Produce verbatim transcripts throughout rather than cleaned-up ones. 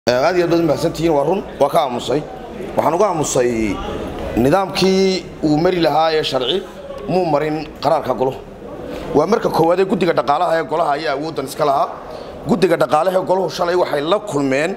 aad iyo dad mahadsantiin waa run waa ka aamusay waxaan uga aamusay nidaamkii uu mari lahaa ee sharci muu marin qaraarka golo waa marka koowaad ee guddiga dhaqaalaha ee golaha ayaa awoodan iska lahaa guddiga dhaqaalaha ee goluhu shalay waxay la kulmeen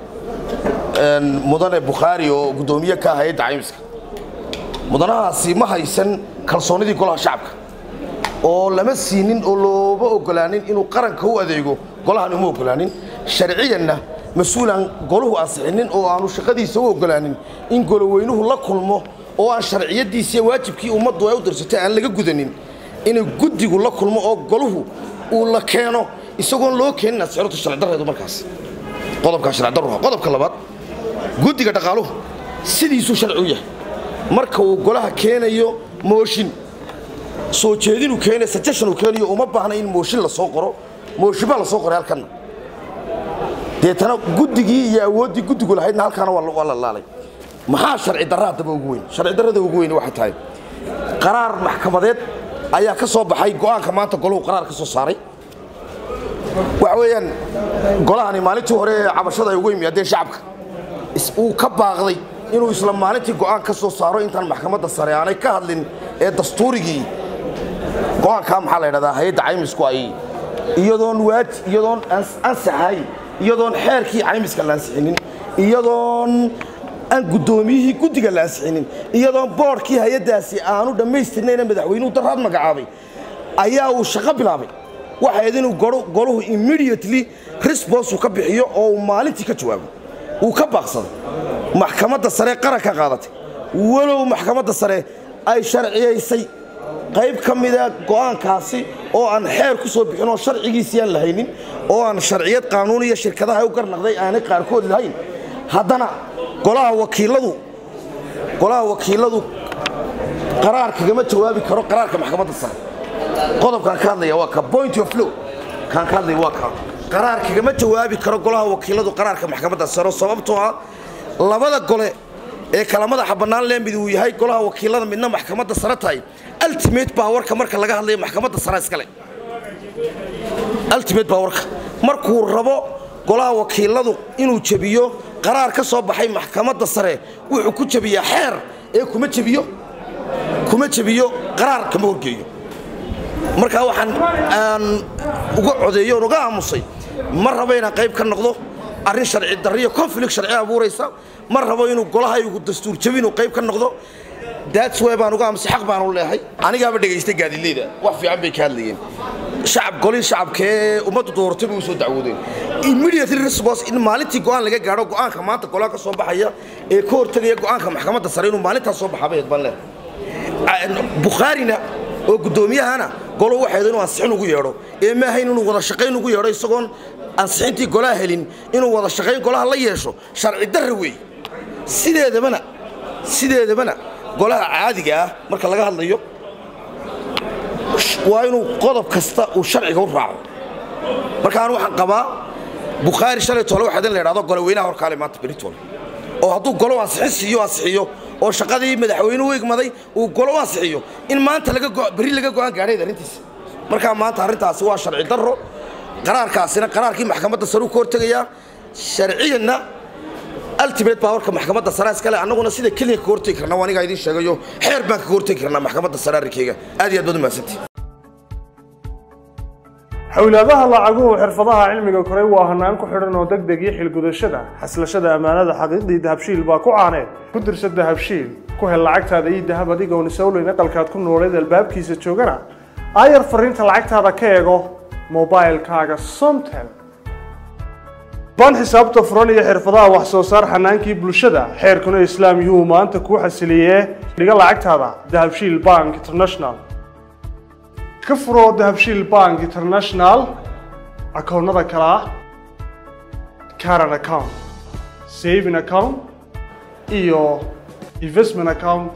mudane Bukhari oo gudoomiye ka ahayd Caymiska mudanahaasi ma haysan kalsoonidii golaha shacabka oo lama siinin oo looba ogolaanin inuu qaranka u adeego golahan uma ogolaanin sharciyanna مسؤولاً قلوه أصحين أو عنو شقدي سووا قلانين إن قلوا وينه لا كلمه أو عن شرعية دي سي واجب كي أمض ويودر ستان لقى جدنين إنه جد يقول لا كلمه أو قلوه ولا كانوا يسوون لو كان سعرت الشرع ده هذا مركز قلب كشرع درها قلب كلابات جد يقدر قالوه سيدي سو شرعية مركو قلها كان يو موشين سوتشيدين وكان ستشن وكان يو وما بحنا إن موشين للسوقرة موشين بالسوقرة هالكنا deetana guddigii iyo awoodii guddigu lahaydna halkaana waa la laalay maxaa sharci darrada ugu weyn sharci darrada ugu weyn waxa tahay qaraar maxkamadeed ayaa ka soo baxay go'aanka maanta goluhu qaraar ka soo saaray waxa weeyaan golahani maalintii hore cabashada ay ugu yimaadeen shacabka uu ka baaqday inuu isla maalintii go'aan ka soo saaro intaan maxkamadda sare aanay ka hadlin ee dastuurigii go'aanka maxaa la yiraahdaa hay'adda caymisku ay iyadoon waad iyadoon ansaxay iyadoon xeerkii caymiska la ansixinin iyadoon aan gudoomiyihii guddiga la ansixinin iyadoon boorkii hay'adaasi aanu dhameystirnayna madaxweynuhu daraad magacaabay ayaa uu shaqo bilaabay waxa idin uu goluhu immediately response ka bixiyo oo maalintii ka jawaabo uu ka baaqsaday maxkamadda sare qaranka qaadatay walow maxkamadda sare ay sharciyeysay qayb kamida go'aankaasi oo aan xeer ku soo bixin oo sharcigiisa aan lahaynin oo aan sharciyad qaanuuniga shirkadaha u garnaqday aan qaarkood lahayn haddana golaha wakiiladu golaha wakiiladu qaraarka kama jawaabi karo qaraarka maxkamadda sare qodobkan ka hadlaya waa ka point of law kan ka hadlaya waa ka qaraarka kama jawaabi karo golaha wakiiladu qaraarka maxkamadda sare sababtoo ah labada gole ee kalamada xabanaan leemid uu yahay golaha wakiilada midna maxkamadda sare tahay ultimate power ka marka laga hadlayo maxkamadda sare iskale ultimate power markuu rabo golaha wakiiladu inuu jabiyo qaraar ka soo baxay maxkamadda sare wuxuu ku jabiyaa xeer ee kuma jabiyo kuma jabiyo qaraar kama horgeeyo marka waxaan aan uga codeeyo uga aamusay mar rabo inaan qayb ka noqdo arrin sharci darriyo conflict sharci abuuraysa mar rabo inuu golaha igu dastuur jabin oo qayb ka noqdo that's why baan uga aamusay xaq baan u leeyahay aniga ba dhageystay gaadileeda wax fiican bay ka hadlayeen shacab golin shacabkee umadu doortay uu soo dacwoodeen immediately response in maalintii go'aan laga gaaro go'aanka maanta golaha ka soo baxaya ee ka hortagaya go'aanka maxkamadda sare inuu maalintaas soo baxay baan leeyahay Bukharina oo gudoomiyahana golo waxay inuu ansixin ugu yeero ee ma ahayn inuu wada shaqeyn ugu yeero isagoon ansixintii golaha helin inuu wada shaqeyn golaha la yeesho sharci darro weey sideedabana sideedabana golaha caadiga ah marka laga hadlayo waa inuu qodob kasta uu sharciga u raaco marka aan waxaan qabaa Bukhari shalay tolo waxa la yiraahdo golo weynaha hor kaale maanta Britol oo hadduu golo ansixiyo ansixiyo oo shaqadii madaxweynuhu igmaday uu golo ansixiyo in maanta laga bari laga go'aan gaaray arintiisa marka maanta arintaasi waa sharci darro qaraarkaasina qaraarkii maxkamadda sare ku hortagaya sharciyana ultimate power ka maxkamadda sare iskale anaguna sida kaliya ka hortagi karna waniga idin sheegayo xeer baan ka hortagi karna maxkamadda sare arkeyga aad iyo aad baad mahadsantii hawlaadaha lacaguhu xirfadaha cilmiga koray waa hanaan ku xidhan oo degdeg iyo xilgudashada xaslashada amaanada xaqiiqdii dahabshiil baa ku caaneen ku dirsa dahabshiil ku hel lacagtaada iyo dahab adiga oo nisawleyn aqalkaad ku nooleed albaabkiisa joogana ayar fariinta lacagtaada ka eego mobilkaaga Somtel ban xisaabta furan iyo xirfadaha wax soo saar xanaankii bulshada xeerkuna islaam yuu maanta ku xasiliyee dhiga lacagtaada dahabshiil bank international ka furo dahabshiil bank international akoonnada kala current account saving account iyo investment account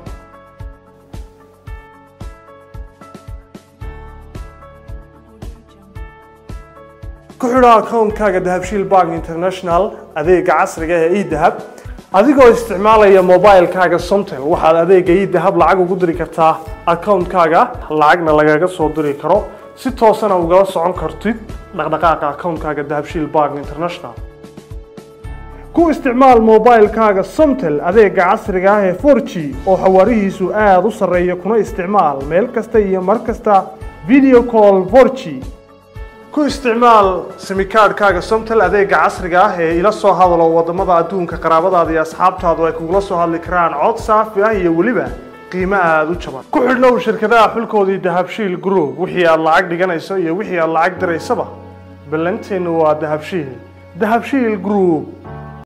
ku xidha akoonkaaga dahabshiil bank international adeega casriga ah ee e-dahab adigoo isticmaalaya mobilkaaga Somtel waxaad adeega e-dahab lacag ugu diri kartaa akoonkaaga lacagna lagaga soo diri karo si toos ah uga socon kartid dhaqdhaqaaqa akoonkaaga dahabshiil bank international ku isticmaal moobaylkaaga somtel adeega casriga ah ee four G oo xawaarihiisu aad u sarreeya kuna isticmaal meel kasta iyo mar kasta video call four G ku isticmaal simikaadhkaaga somtel adeega casriga ah ee ila soo hadalo wadamada adduunka qaraabadaada iyo asxaabtaadu ay kugula soo hadli karaan cod saafi ah iyo weliba qiimo aad u jaban ku xidhnow shirkadaha xulkoodii dahabshiil group wixii aad lacag dhiganayso iyo wixii aad lacag diraysaba ballanteenu waa dahabshiil dahabshiil group